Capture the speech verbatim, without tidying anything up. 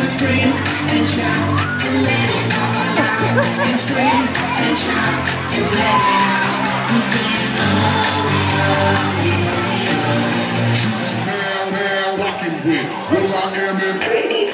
wanna scream and shout and let it all out. And scream and shout and let it out. And sing, oh, oh, oh, oh. Now, now, rockin' with Will I Am in.